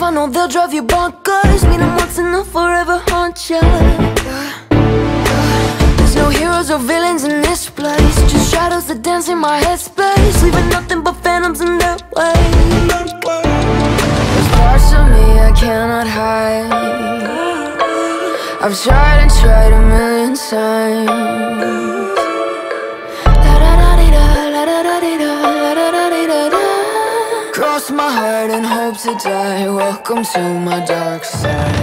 I know they'll drive you bonkers. Meet them once and they'll forever haunt you. There's no heroes or villains in this place, just shadows that dance in my headspace, leaving nothing but phantoms in their way. There's parts of me I cannot hide. I've tried and tried a million times. Cross my heart and hope to die. Welcome to my dark side.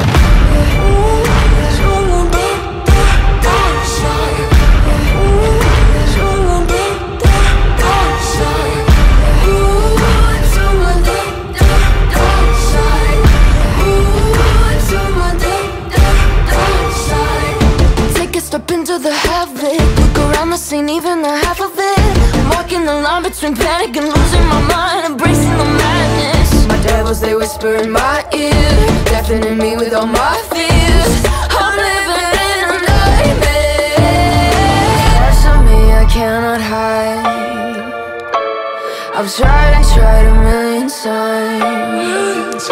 Take a step into the havoc, look around the scene, even the half of it. I'm walking the line between panic and losing my mind, embracing the madness. My devils, they whisper in my ear, deafening me with all my fears. I'm living in a nightmare. Parts of me I cannot hide. I've tried and tried a million times.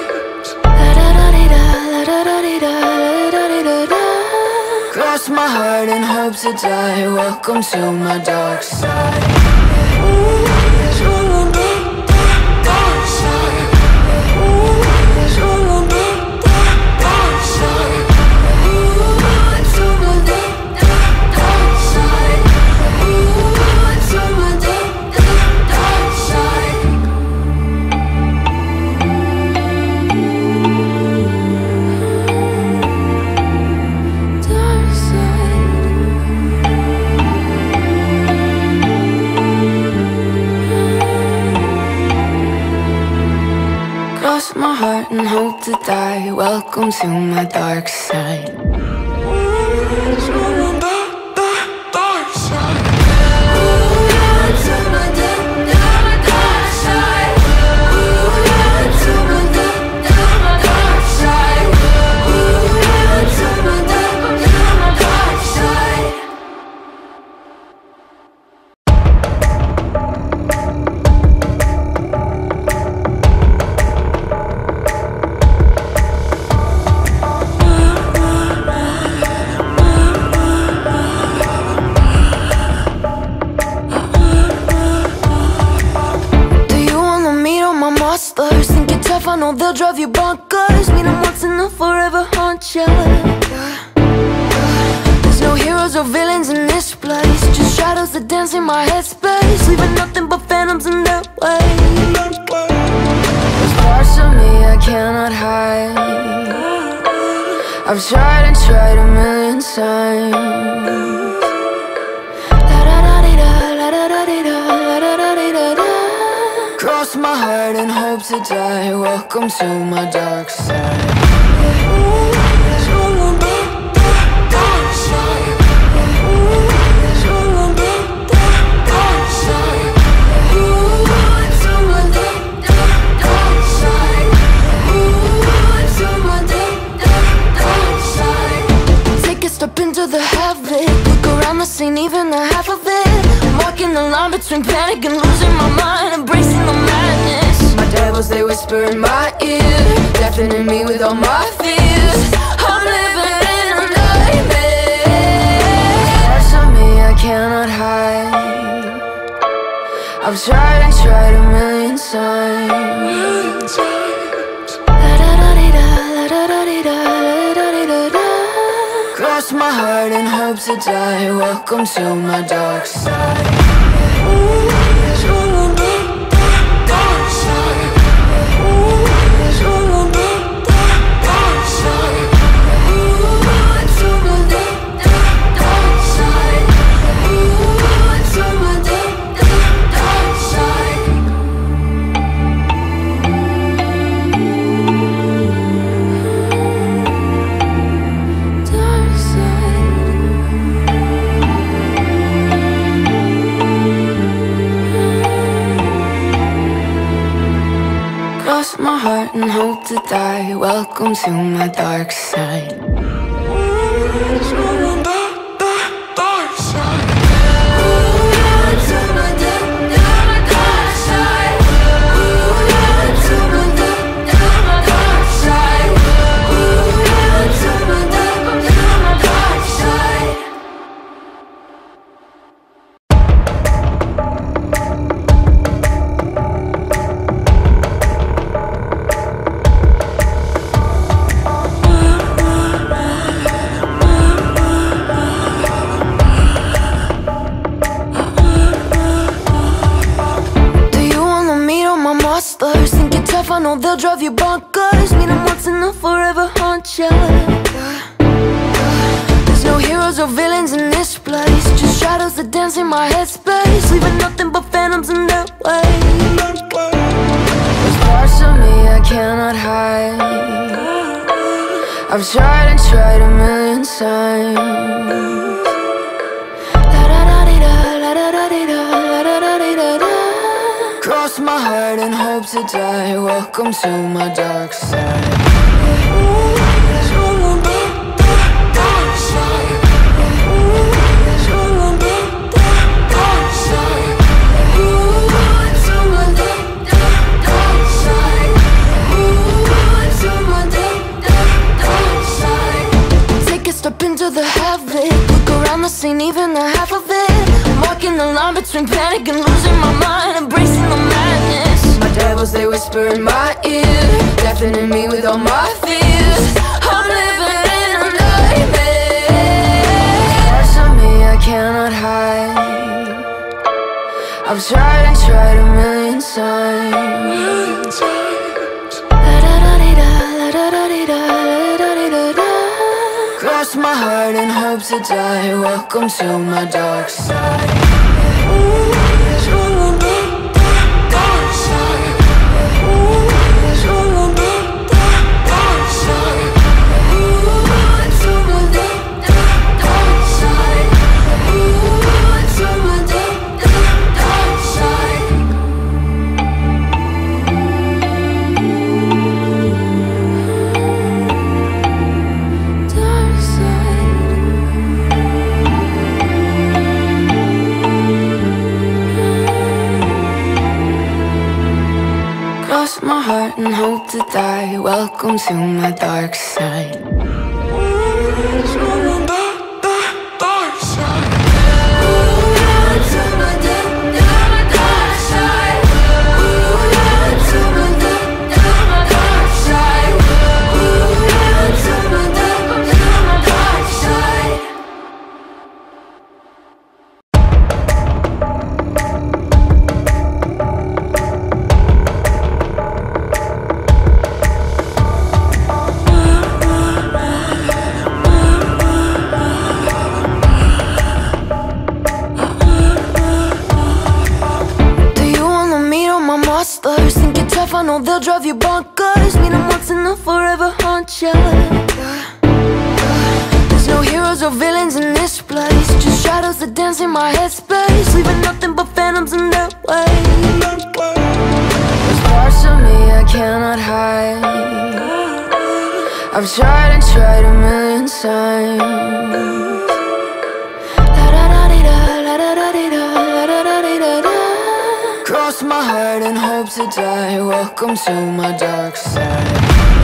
Cross my heart and hope to die. Welcome to my dark side. Cross my heart and hope to die. Welcome to my dark side. Think you're tough, I know they'll drive you bonkers. Meet them once and they'll forever haunt you. There's no heroes or villains in this place, just shadows that dance in my headspace, leaving nothing but phantoms in their way. There's parts of me I cannot hide. I've tried and tried a million times. Cross my heart and hope to die. Welcome to my dark side. Take a step into the havoc, look around the scene, even the half of it. I'm walking the line between panic and losing my mind, embracing the madness. My devils, they whisper in my ear, deafening me with all my fears. I'm living in a nightmare. Parts of me I cannot hide. I've tried and tried a million times. Cross my heart and hope to die. Welcome to my dark side. Cross my heart and hope to die. Welcome to my dark side. know they'll drive you bonkers. Meet them once and they'll forever haunt ya. There's no heroes or villains in this place, just shadows that dance in my headspace, leaving nothing but phantoms in their way. There's parts of me I cannot hide. I've tried and tried a million times. Cross my heart and hope to die. Welcome to my dark side. Take a step into the havoc, look around the scene, even the half of it. I'm walking the line between panic and losing my mind, embracing the madness. My devils, they whisper in my ear, deafening me with all my fears. I'm living in a nightmare. Parts of me I cannot hide. I've tried and tried a million times. Cross my heart and hope to die. Welcome to my dark side. Cross my heart and hope to die. Welcome to my dark side. Think you're tough, I know they'll drive you bonkers. Meet them once and they'll forever haunt ya. There's no heroes or villains in this place, just shadows that dance in my headspace, leaving nothing but phantoms in their way. There's parts of me I cannot hide. I've tried and tried a million times. Cross my heart and hope to die. Welcome to my dark side.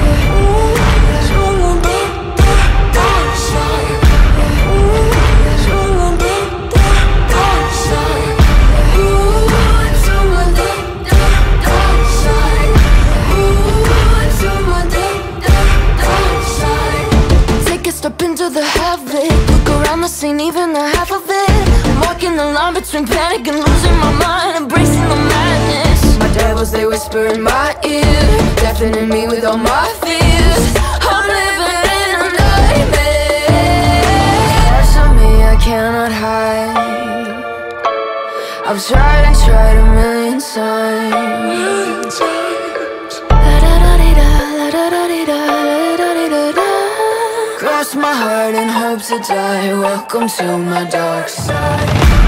Take a step into the havoc, look around the scene, even the half of it. I'm walking the line between panic and losing my mind, embracing the madness. My devils, they whisper in my ear, deafening me with all my fears. I'm living in a nightmare. Parts of me I cannot hide. I've tried and tried a million times. Cross my heart and hope to die. Welcome to my dark side.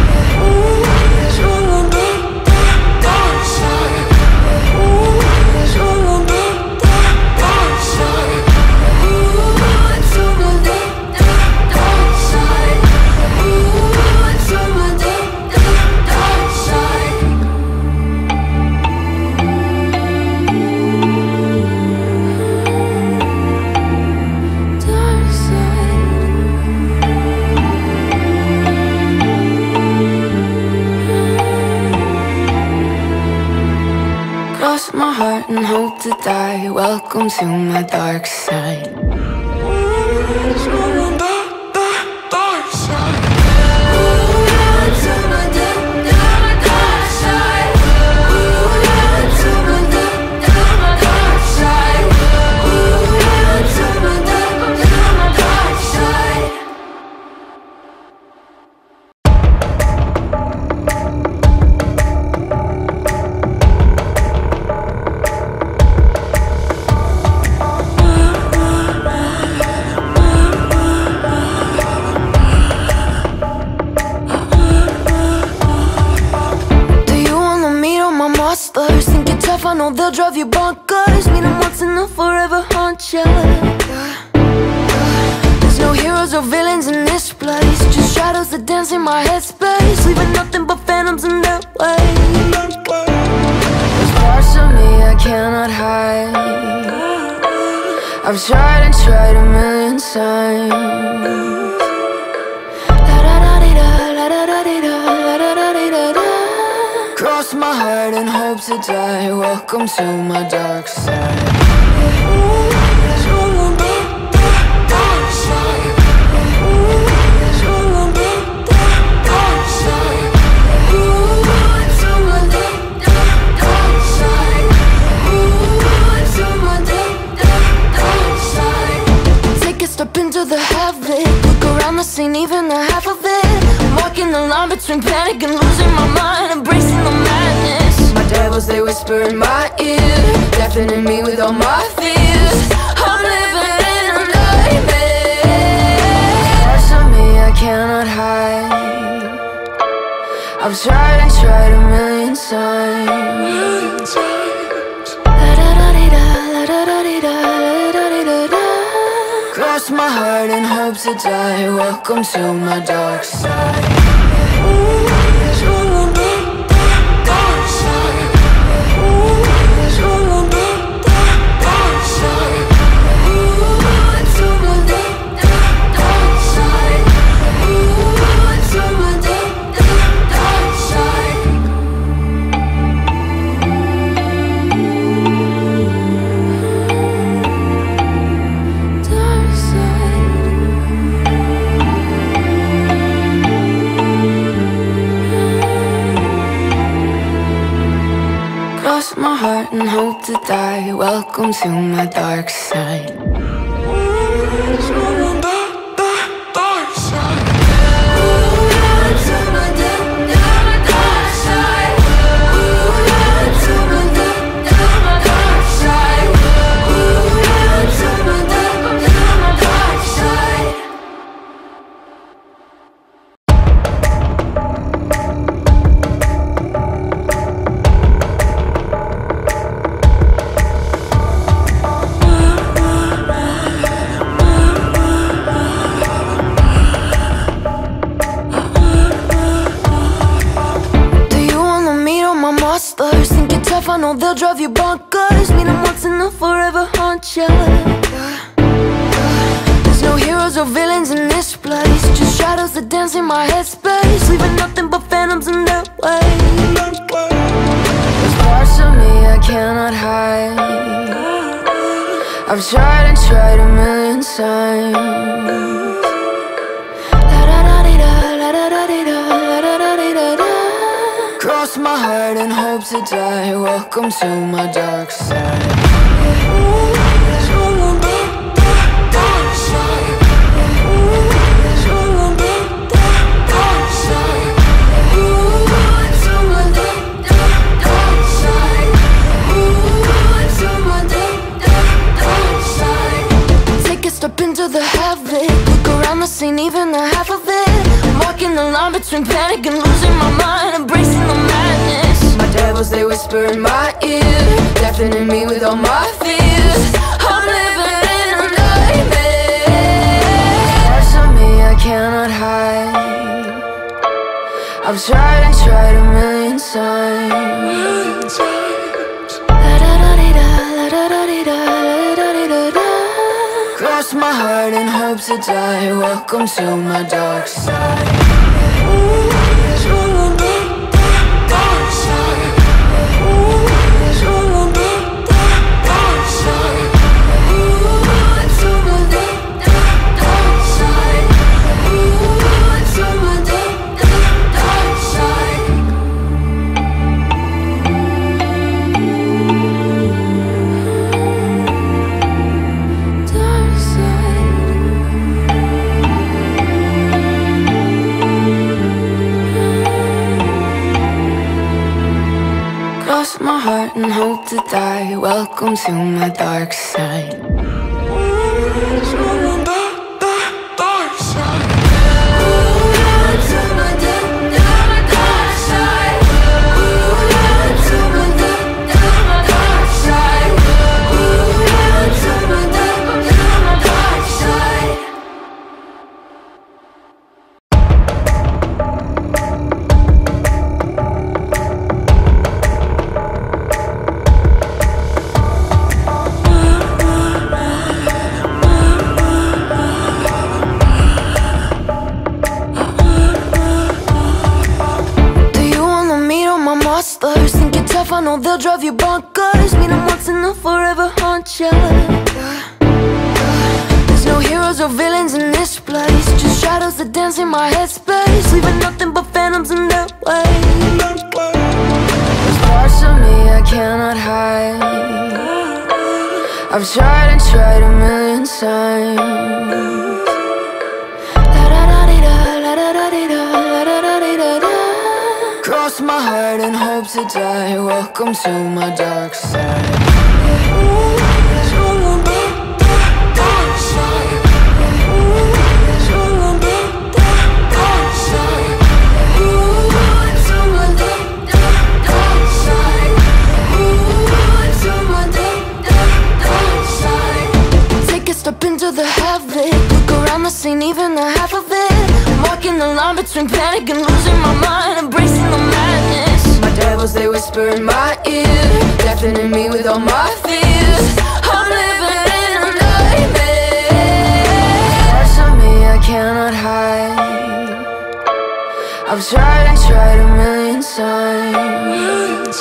Cross my heart and hope to die. Welcome to my dark side. know they'll drive you bonkers. Meet them once and they'll forever haunt you. There's no heroes or villains in this place, just shadows that dance in my headspace, leaving nothing but phantoms in their way. There's parts of me I cannot hide. I've tried and tried a million times. Cross my heart and hope to die. Welcome to my dark side. Take a step into the havoc, look around the scene, even the half of it. I'm walking the line between panic and losing my mind, embracing the madness. My devils, they whisper in my ear, deafening me with all my fears. I'm living in a nightmare. Parts of me I cannot hide. I've tried and tried a million times. Cross my heart and hope to die. Welcome to my dark side. Cross my heart and hope to die. Welcome to my dark side. Think you're tough, I know they'll drive you bonkers. Meet them once and they'll forever haunt you. There's no heroes or villains in this place, just shadows that dance in my headspace, leaving nothing but phantoms in their way. There's parts of me I cannot hide. I've tried and tried a million times. Cross my heart and hope to die. Welcome to my dark side. Take a step into the havoc, look around the scene, even the half of it. I'm walking the line between panic and losing my mind, embracing the madness. My devils, they whisper in my ear, deafening me with all my fears. I'm living in a nightmare. Parts of me I cannot hide. I've tried and tried a million times. Cross my heart and hope to die. Welcome to my dark side. Cross my heart and hope to die. Welcome to my dark side. slurs. Think you're tough, I know they'll drive you bonkers. Meet them once and they'll forever haunt ya. There's no heroes or villains in this place, just shadows that dance in my headspace, leaving nothing but phantoms in their way. There's parts of me I cannot hide. I've tried and tried a million times. Cross my heart and hope to die. Welcome to my dark side. Take a step into the havoc. Look around the scene, even the half of it. I'm walking the line between panic and losing my mind, embracing the madness. My devils, they whisper in my ear, deafening me with all my fears. I'm living in a nightmare. Parts of me I cannot hide. I've tried and tried a million times.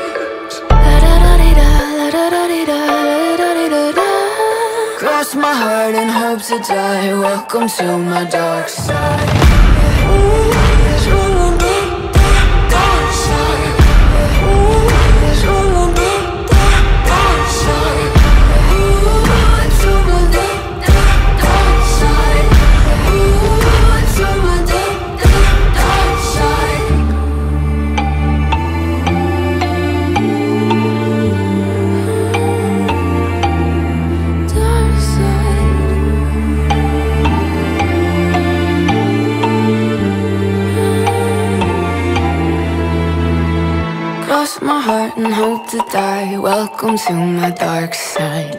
Cross my heart and hope to die. Welcome to my dark side. Cross my heart and hope to die. Welcome to my dark side.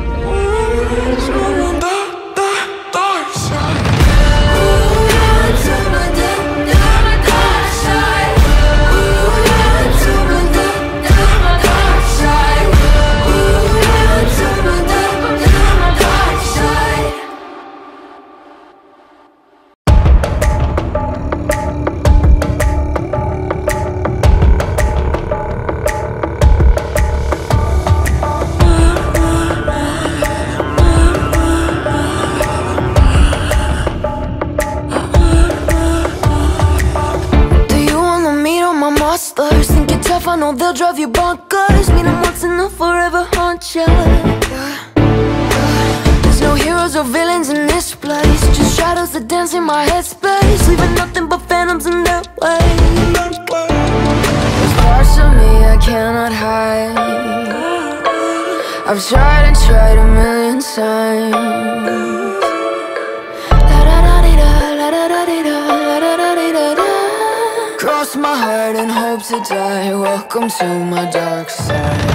Think you're tough, I know they'll drive you bonkers. Meet them once and they'll forever haunt ya. There's no heroes or villains in this place, just shadows that dance in my headspace, leaving nothing but phantoms in their way. There's parts of me I cannot hide. I've tried and tried a million times. Cross my heart and hope to die. Welcome to my dark side.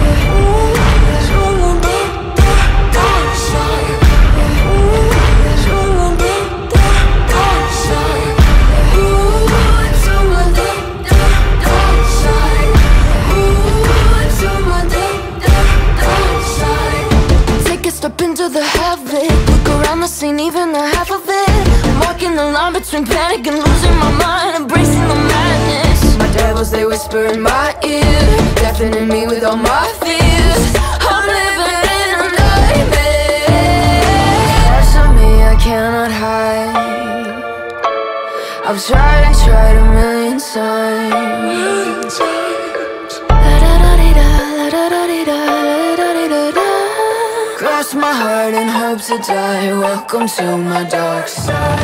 Take a step into the havoc. Look around the scene, even the half of it. I'm walking the line between panic and losing my mind, embracing the madness. My devils, they whisper in my ear, deafening me with all my fears. I'm living in a nightmare. Parts of me I cannot hide. I've tried and tried a million times. Cross my heart and hope to die. Welcome to my dark side.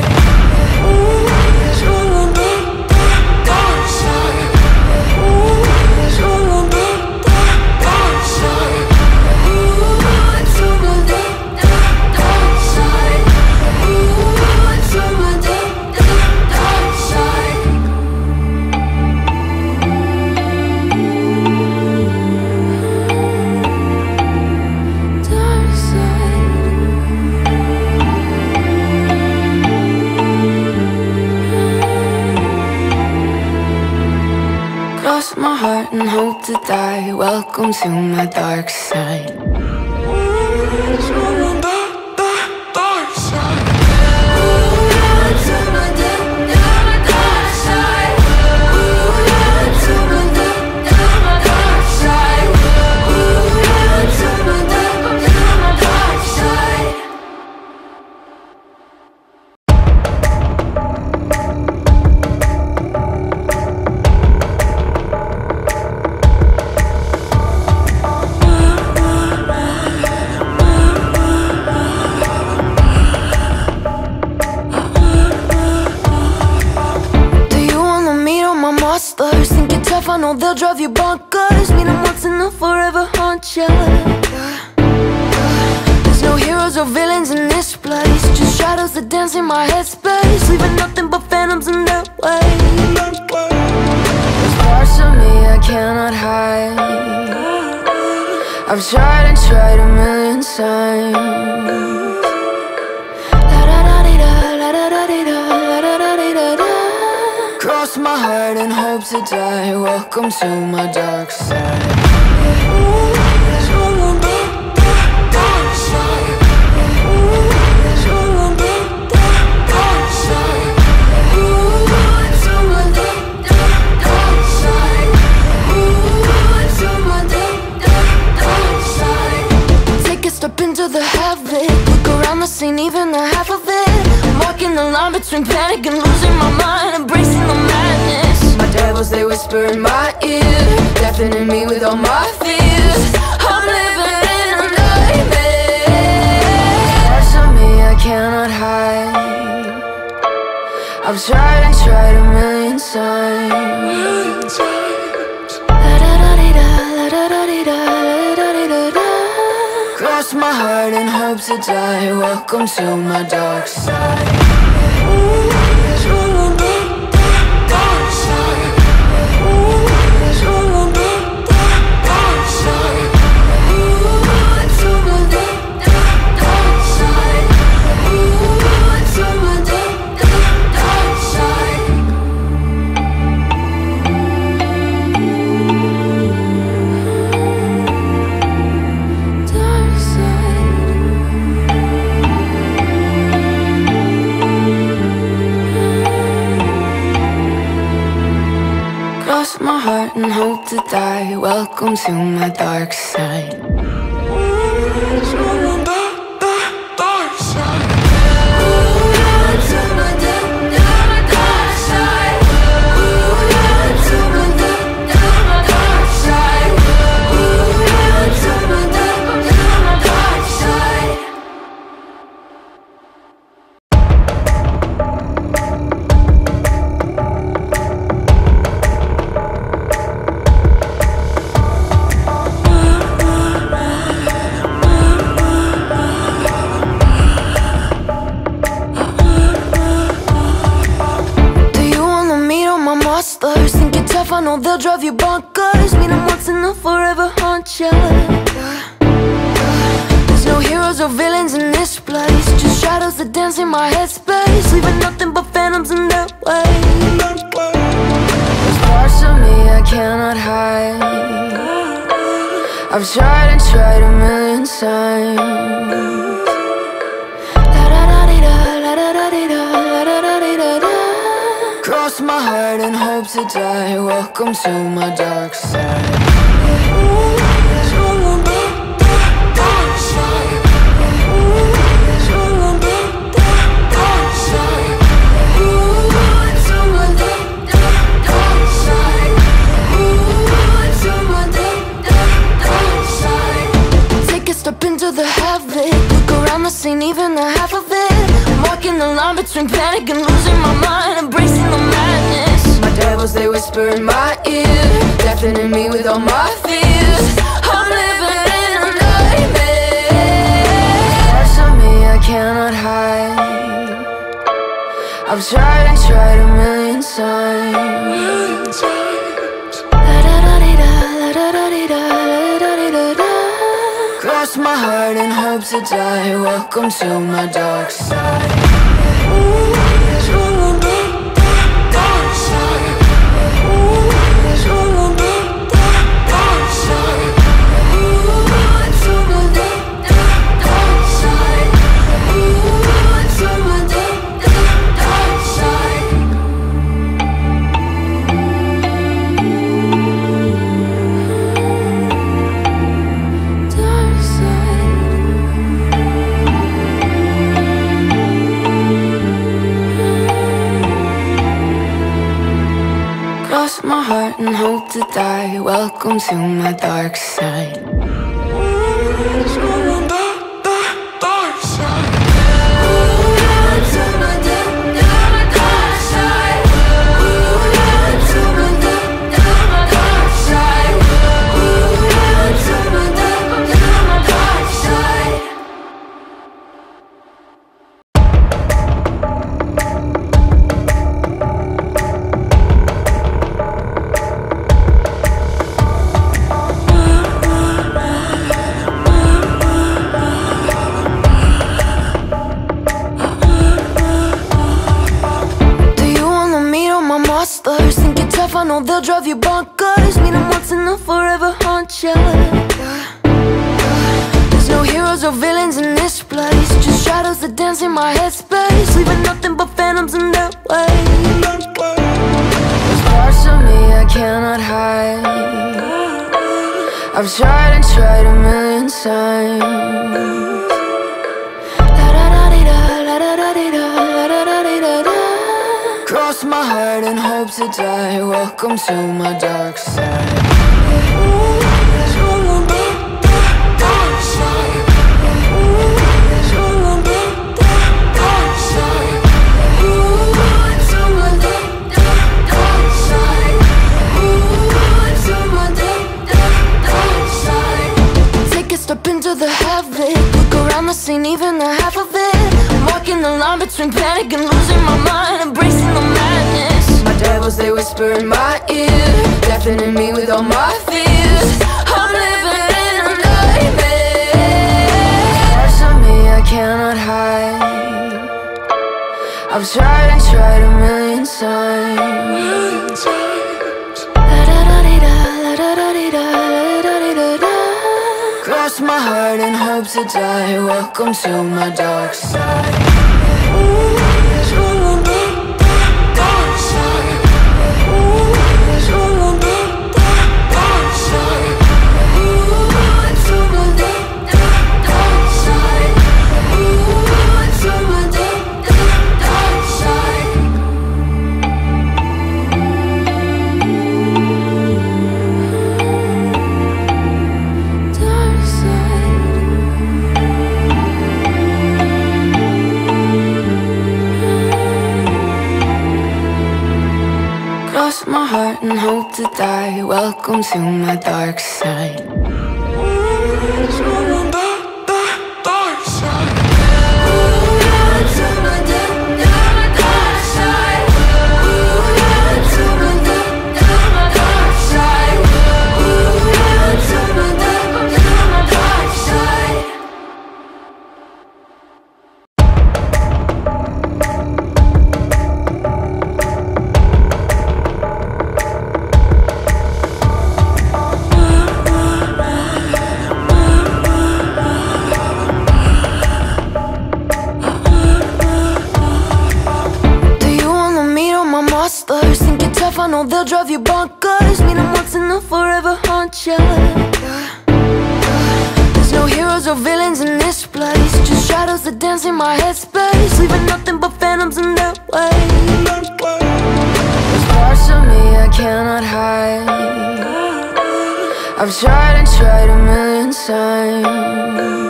Cross my heart and hope to die. Welcome to my dark side. To my dark side. tough, I know they'll drive you bonkers. Meet them once and they'll forever haunt ya. There's no heroes or villains in this place, just shadows that dance in my headspace, leaving nothing but phantoms in their way. There's parts of me I cannot hide. I've tried and tried a million times. Cross my heart and hope to die. Welcome to my dark side. Take a step into the havoc, look around the scene, even the half of it. I'm walking the line between panic and losing my mind, embracing the madness. My devils, they whisper in my ear, deafening me with all my fears. I'm living in a nightmare. Parts of me I cannot hide. I've tried and tried a million times. Cross my heart and hope to die. Welcome to my dark side. Cross my heart and hope to die. Welcome to my dark side. Think you're tough, I know they'll drive you bonkers. Meet them once and they'll forever haunt ya. There's no heroes or villains in this place, just shadows that dance in my headspace, leaving nothing but phantoms in their way. There's parts of me I cannot hide. I've tried and tried a million times. Cross my heart and hope to die. Welcome to my dark side. Take a step into the havoc, look around the scene, even the half of it. I'm walking the line between panic and losing my mind, embracing the madness. My devils, they whisper in my ear, deafening me with all my fears. I'm living in a nightmare. Parts of me I cannot hide. I've tried and tried a million times. Cross my heart and hope to die. Welcome to my dark side. Cross my heart and hope to die. Welcome to my dark side. know they'll drive you bonkers. Meet them once and they'll forever haunt you. There's no heroes or villains in this place, just shadows that dance in my headspace, leaving nothing but phantoms in their way. There's parts of me I cannot hide. I've tried and tried a million times. Cross my heart and hope to die. Welcome to my dark side. Take a step into the havoc, look around the scene, even the half of it. I'm walking the line between panic and losing my mind, embracing the madness. My devils, they whisper in my ear, deafening me with all my fears. I'm living in a nightmare. Parts of me I cannot hide. I've tried and tried a million times. Cross my heart and hope to die. Welcome to my dark side. Cross my heart and hope to die. Welcome to my dark side. Think you're tough, I know they'll drive you bonkers. Meet them once and they'll forever haunt you. There's no heroes or villains in this place, just shadows that dance in my headspace, leaving nothing but phantoms in their way. There's parts of me I cannot hide. I've tried and tried a million times.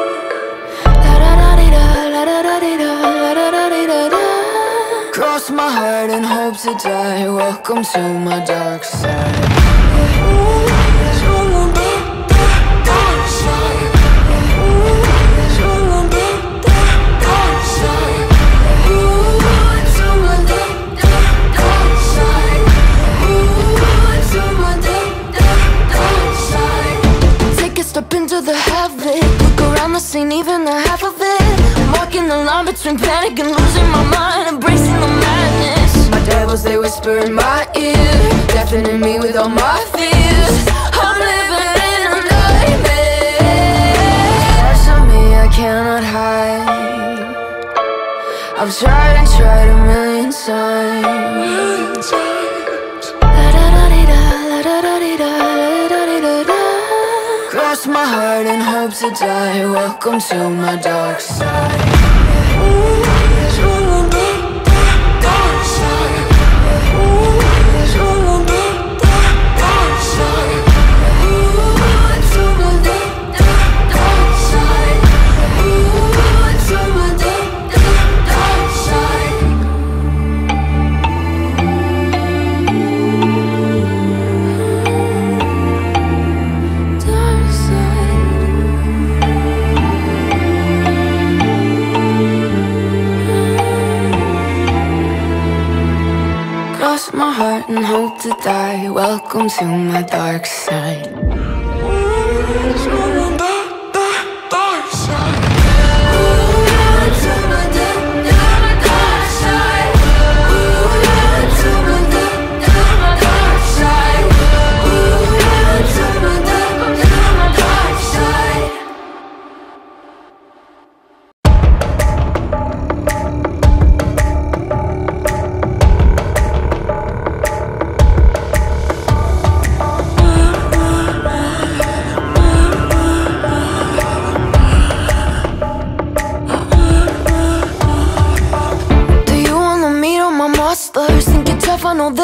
Cross my heart and hope to die. Welcome to my dark side. Take a step into the havoc, look around the scene, even the half of it. I'm walking the line between panic and losing my mind, embracing the madness. My devils, they whisper in my ear, deafening me with all my fears. I'm living in a nightmare. Parts of me I cannot hide. I've tried and tried a million times. Cross my heart and hope to die. Welcome to my dark side. Cross my heart and hope to die. Welcome to my dark side.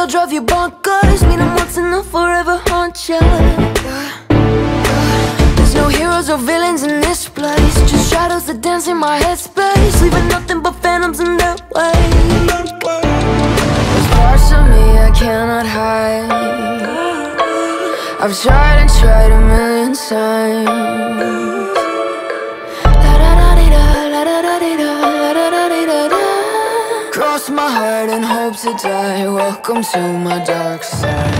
they'll drive you bonkers. Meet them once and they'll forever haunt you. There's no heroes or villains in this place, just shadows that dance in my headspace, leaving nothing but phantoms in their way. There's parts of me I cannot hide. I've tried and tried a million times. Cross my heart and hope to die. Welcome to my dark side.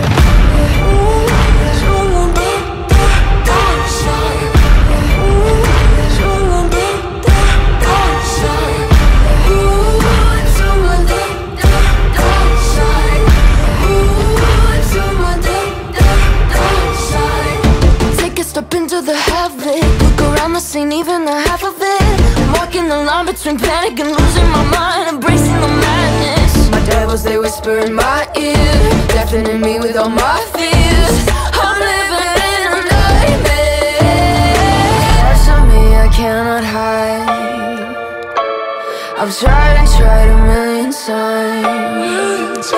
Take a step into the havoc, look around the scene, even the half of it. I'm walking the line between panic and losing my mind, embracing the madness. My devils, they whisper in my ear, deafening me with all my fears. I'm living in a nightmare. Parts of me I cannot hide. I've tried and tried a million times.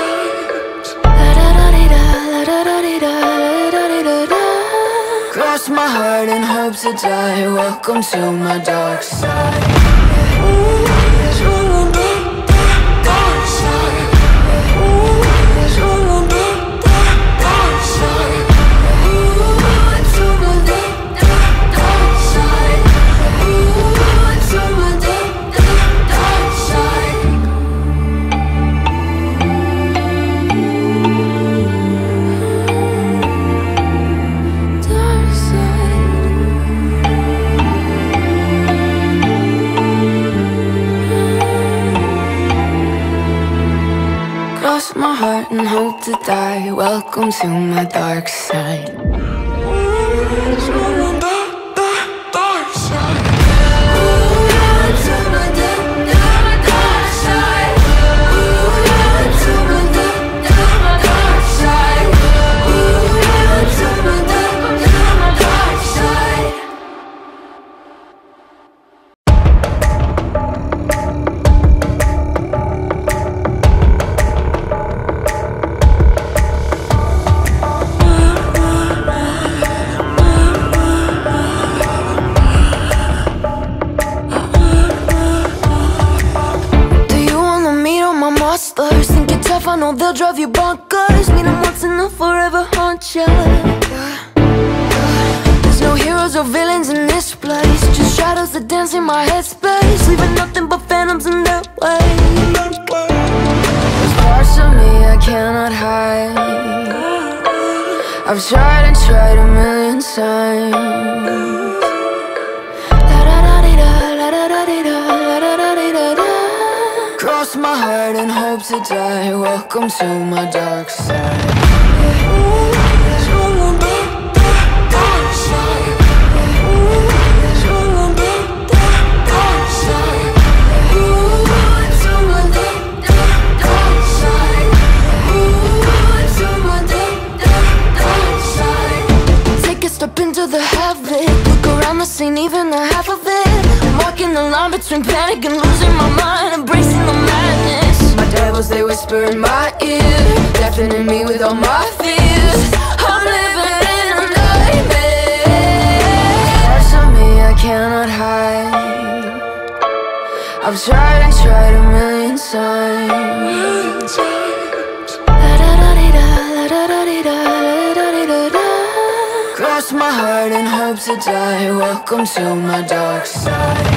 Cross my heart and hope to die. Welcome to my dark side. Cross my heart and hope to die. Welcome to my dark side. Think you're tough, I know they'll drive you bonkers. Meet them once and they'll forever haunt you. There's no heroes or villains in this place, just shadows that dance in my headspace, leaving nothing but phantoms in their way. There's parts of me I cannot hide. I've tried and tried a million times. Cross my heart and hope to die. Welcome to my dark side. Take a step into the havoc, look around the scene, even the half of it. I'm walking the line between panic and losing my mind, embracing the madness. My devils, they whisper in my ear, deafening me with all my fears. I'm living in a nightmare. Parts of me I cannot hide. I've tried and tried a million times. Cross my heart and hope to die. Welcome to my dark side.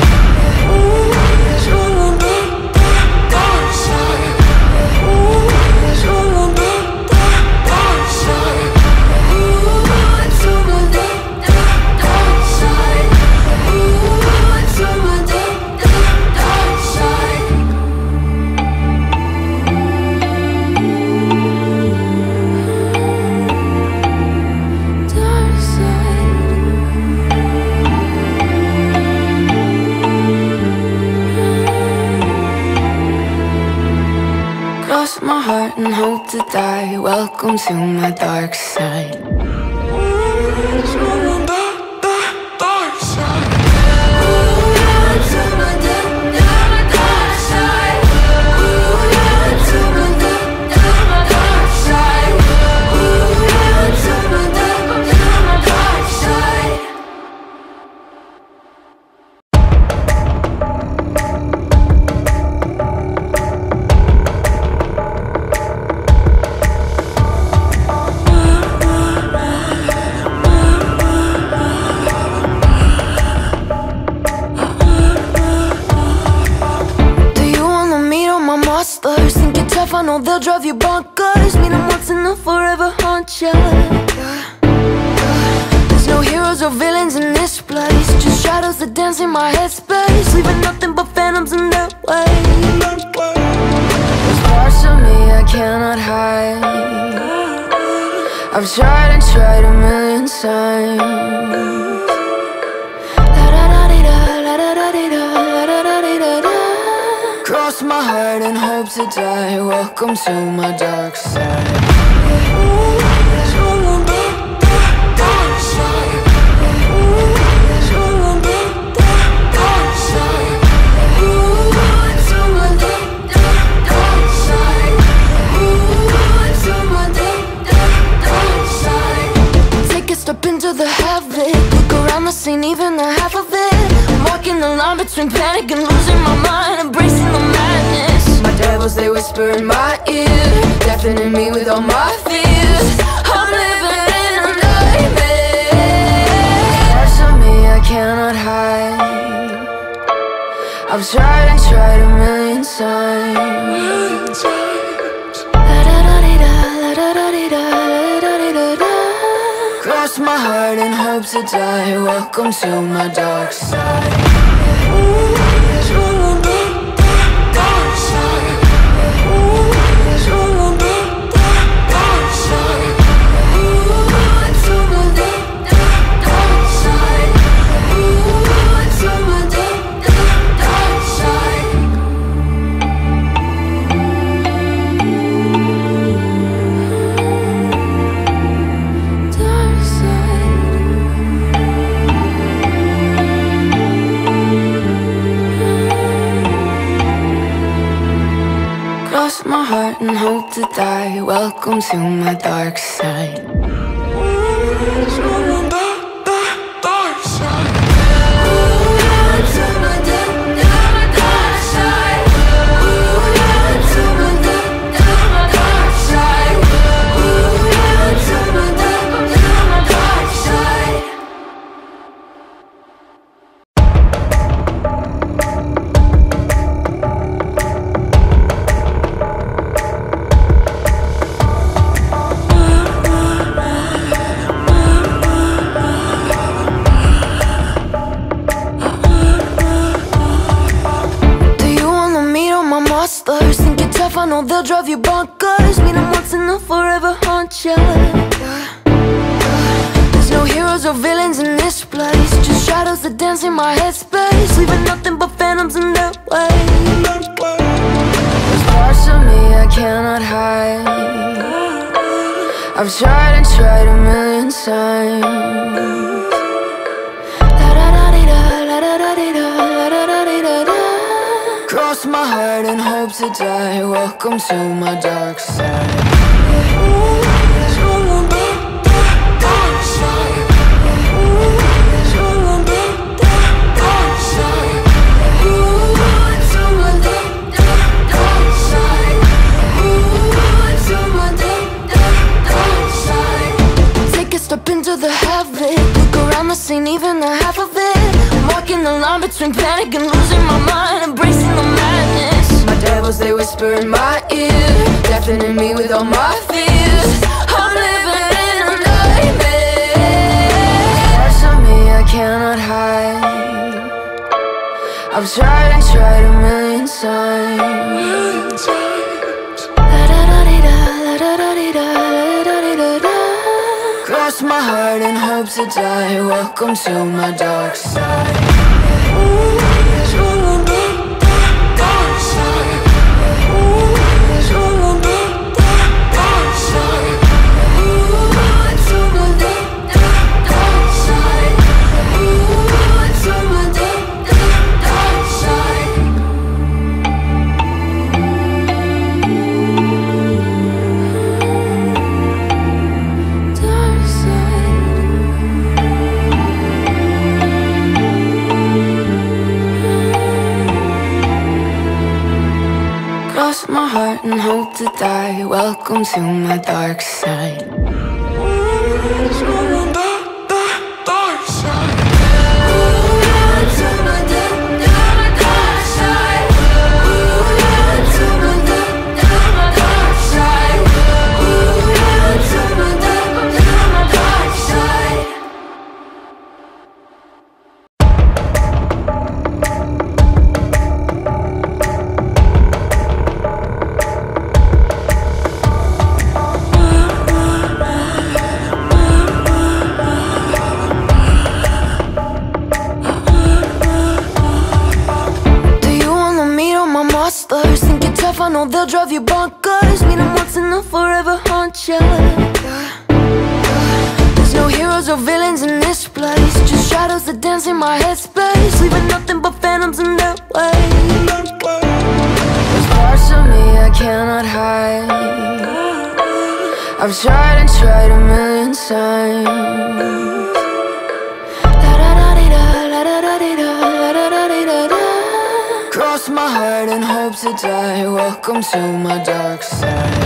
Cross my heart and hope to die. Welcome to my dark side. they'll drive you bonkers. Meet them once and they'll forever haunt ya. There's no heroes or villains in this place, just shadows that dance in my headspace, leaving nothing but phantoms in their way. There's parts of me I cannot hide. I've tried and tried a million times. Cross my heart and hope to die. Welcome to my dark side. Take a step into the havoc, look around the scene, even the half of it. I'm walking the line between panic and losing my mind, embracing the madness. My devils, they whisper in my ear, deafening me with all my fears. I'm living in a nightmare. Parts of me I cannot hide. I've tried and tried a million times. Cross my heart and hope to die. Welcome to my dark side. Cross my heart and hope to die. Welcome to my dark side. Think you're tough, I know they'll drive you bonkers. Meet them once and they'll forever haunt ya. There's no heroes or villains in this place, just shadows that dance in my headspace, leaving nothing but phantoms in their way. There's parts of me I cannot hide. I've tried and tried a million times. Cross my heart and hope to die. Welcome to my dark side. Take a step into the havoc, look around the scene, even the half of it. I'm walking the line between panic and losing my mind, embracing the madness. My devils, they whisper in my ear, deafening me with all my fears. I'm living in a nightmare. Parts of me I cannot hide. I've tried and tried a million times. Cross my heart and hope to die. Welcome to my dark side. Cross my heart and hope to die. Welcome to my dark side. know they'll drive you bonkers. Meet them once and they'll forever haunt you. There's no heroes or villains in this place, just shadows that dance in my headspace, leaving nothing but phantoms in their way. There's parts of me I cannot hide. I've tried and tried a million times. Cross my heart and hope to die. Welcome to my dark side.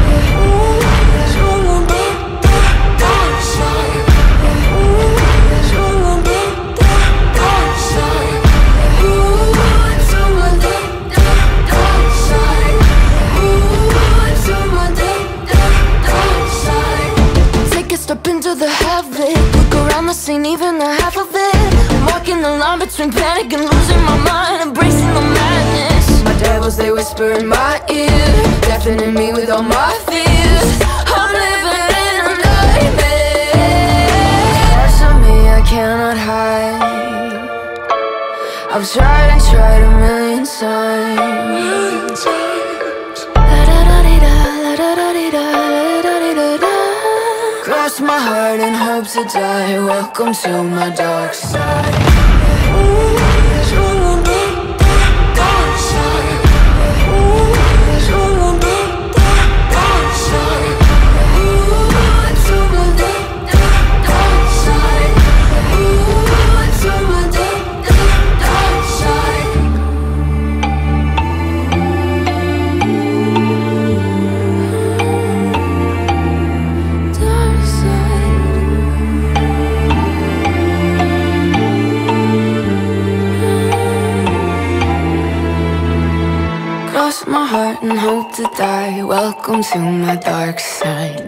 Take a step into the havoc, look around the scene, even the half of it. I'm walking the line between panic and losing my mind, embracing the madness. My devils, they whisper in my ear, deafening me with all my fears. I'm living in a nightmare. Parts of me I cannot hide. I've tried and tried a million times. Cross my heart and hope to die. Welcome to my dark side. Cross my heart and hope to die. Welcome to my dark side.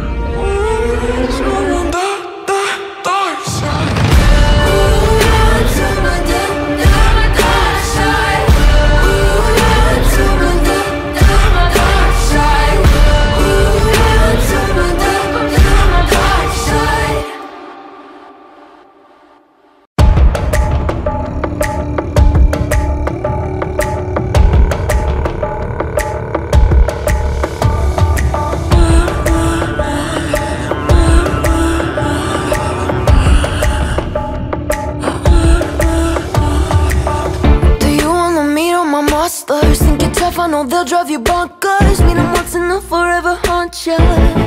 Think you're tough, I know they'll drive you bonkers. Meet them once and they'll forever haunt you.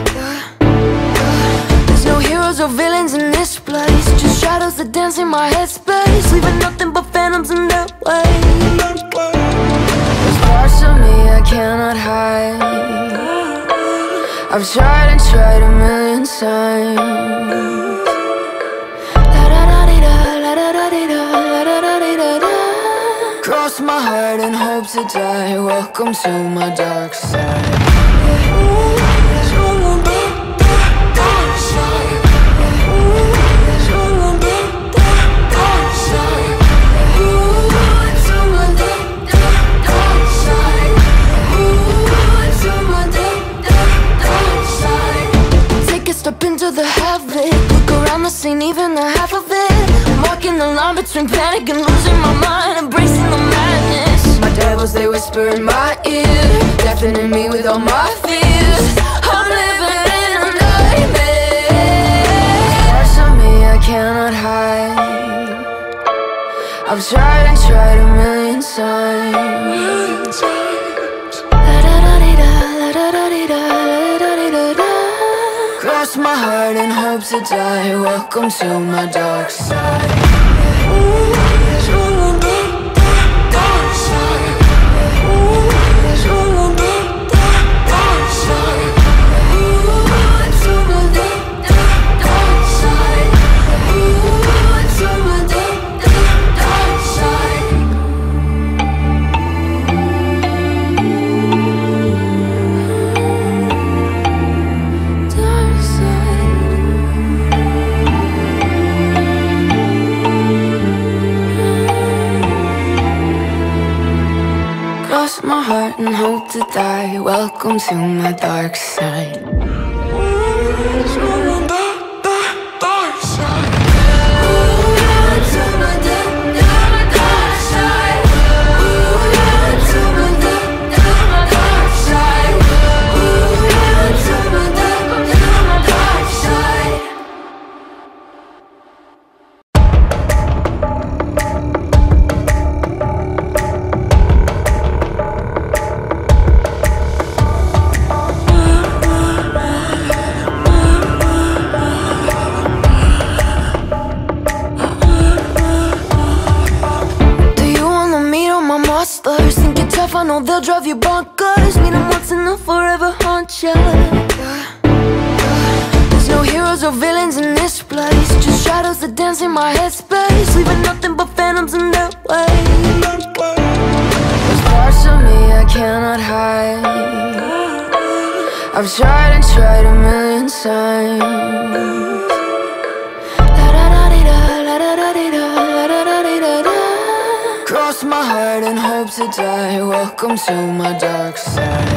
There's no heroes or villains in this place, just shadows that dance in my headspace, leaving nothing but phantoms in their way. There's parts of me I cannot hide. I've tried and tried a million times. Cross my heart and hope to die. Welcome to my dark side. Take a step into the havoc, look around the scene, even the half of it. I'm walking the line between panic and losing my mind, embracing the madness. My devils, they whisper in my ear, deafening me with all my fears. I'm living in a nightmare. Parts of me I cannot hide. I've tried and tried a million times. Cross my heart and hope to die. Welcome to my dark side. Cross my heart and hope to die. Welcome to my dark side. know they'll drive you bonkers. Meet them once and they'll forever haunt you. There's no heroes or villains in this place, just shadows that dance in my headspace, leaving nothing but phantoms in their way. There's parts of me I cannot hide. I've tried and tried a million times. Cross my heart and hope to die. Welcome to my dark side.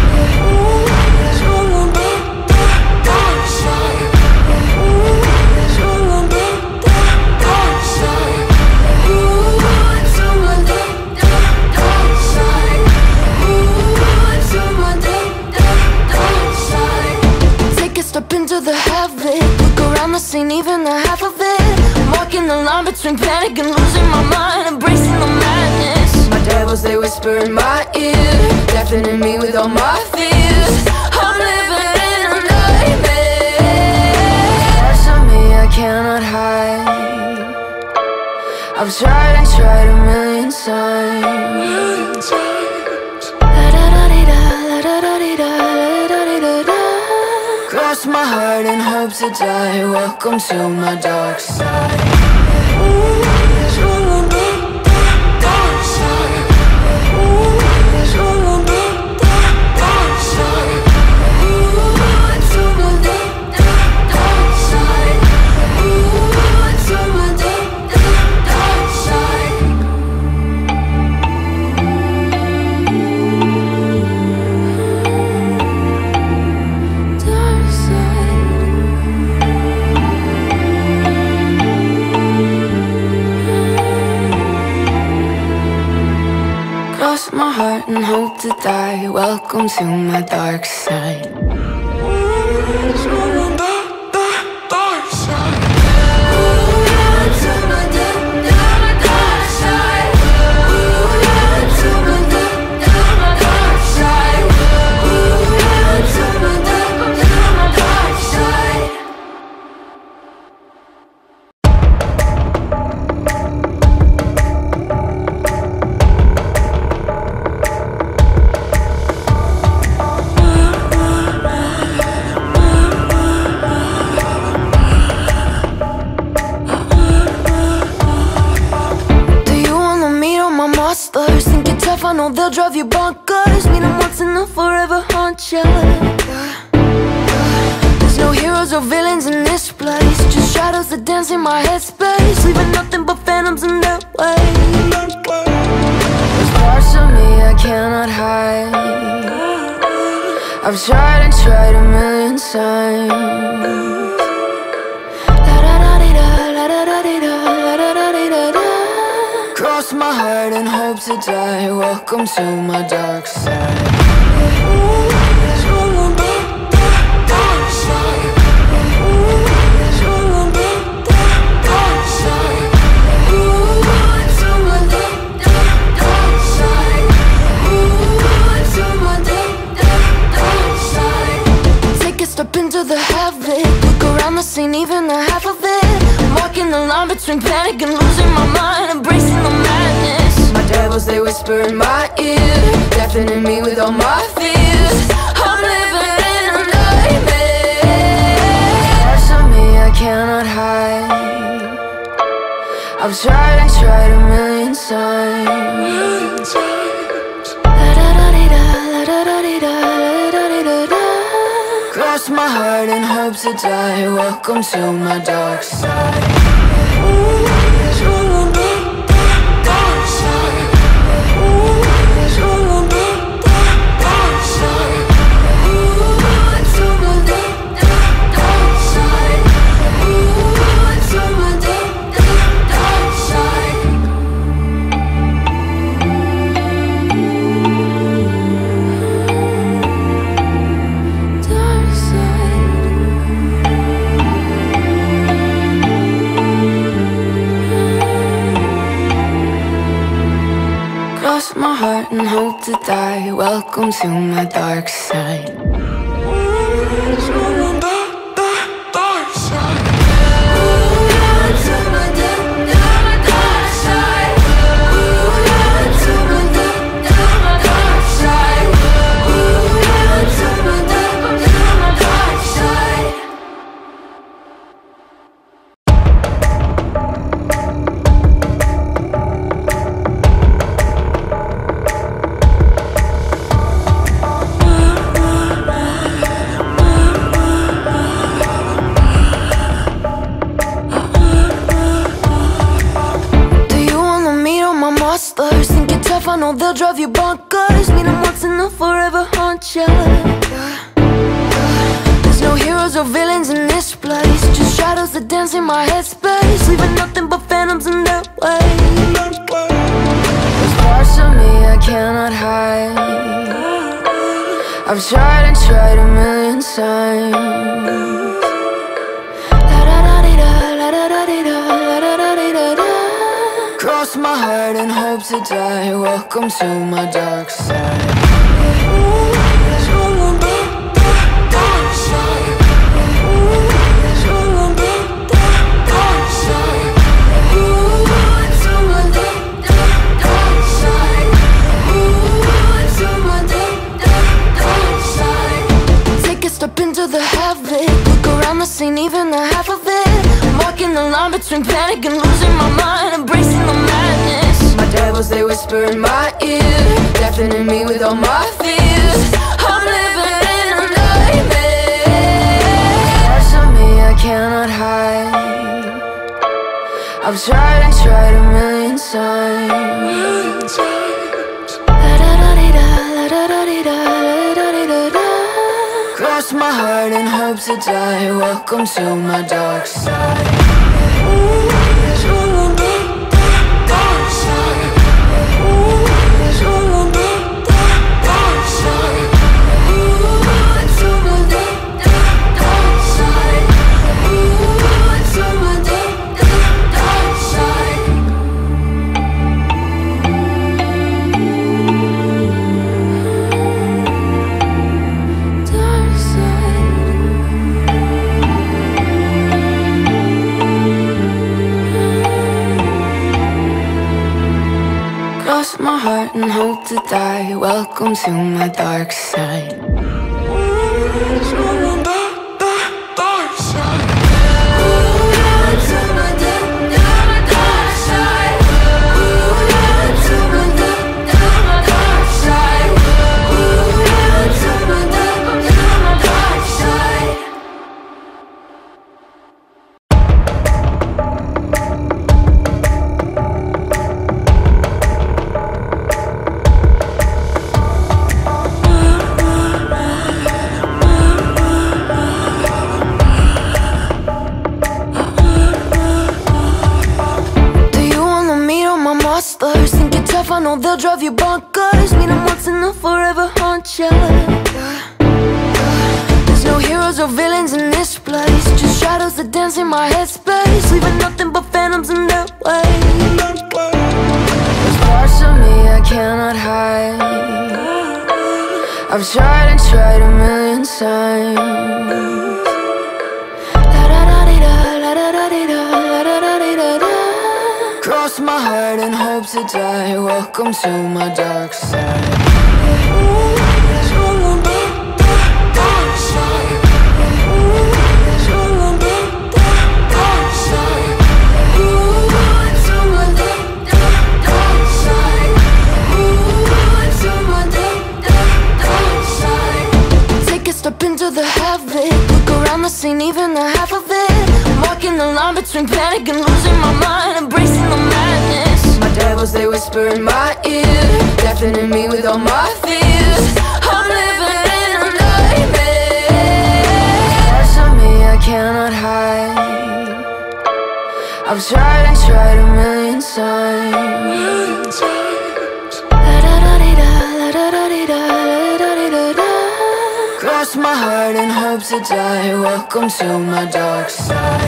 Take a step into the havoc, look around the scene, even the half of it. I'm walking the line between panic and losing my mind, embracing the madness. My devils, they whisper in my ear, deafening me with all my fears. I'm living in a nightmare. Parts of me I cannot hide. I've tried and tried a million times. Cross my heart and hope to die. Welcome to my dark side. Cross my heart and hope to die. Welcome to my dark side. Think you're tough, I know they'll drive you bonkers. Meet them once and they'll forever haunt you. There's no heroes or villains in this place, just shadows that dance in my headspace, leaving nothing but phantoms in their way. There's parts of me I cannot hide. I've tried and tried a million times. Cross my heart and hope to die. Welcome to my dark side. Take a step into the havoc, look around the scene, even the half of it. I'm walking the line between panic and losing my mind, embracing the madness. My devils, they whisper in my ear, deafening me with all my fears. I'm living in a nightmare. Parts of me I cannot hide. I've tried and tried a million times. Cross my heart and hope to die. Welcome to my dark side. Cross my heart and hope to die. Welcome to my dark side. know they'll drive you bonkers. Meet them once and they'll forever haunt you. There's no heroes or villains in this place, just shadows that dance in my headspace, leaving nothing but phantoms in their way. There's parts of me I cannot hide. I've tried and tried a million times. Cross my heart and hope to die. Welcome to my dark side. Take a step into the havoc. Look around the scene, even the half of it. I'm walking the line between panic and losing my mind, embracing the madness. My devils, they whisper in my ear, deafening me with all my fears. I'm living in a nightmare. Parts of me I cannot hide. I've tried and tried a million times. Cross my heart and hope to die. Welcome to my dark side. Cross my heart and hope to die. Welcome to my dark side. Think you're tough, I know they'll drive you bonkers. Meet them once and they'll forever haunt you. There's no heroes or villains in this place, just shadows that dance in my headspace, leaving nothing but phantoms in their way. There's parts of me I cannot hide. I've tried and tried a million times. Cross my heart and hope to die. Welcome to my dark side. Take a step into the havoc. Look around the scene, even the half of it. I'm walking the line between panic and losing my mind, embracing the madness. My devils, they whisper in my ear, deafening me with all my fears. I'm living in a nightmare. Parts of me I cannot hide. I've tried and tried a million times. Cross my heart and hope to die. Welcome to my dark side.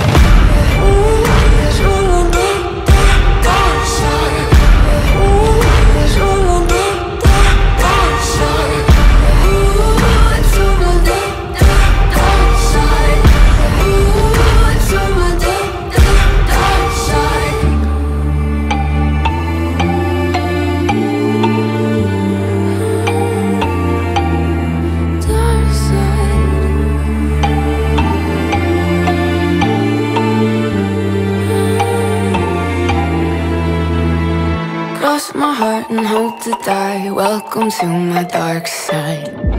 Cross my heart and hope to die. Welcome to my dark side.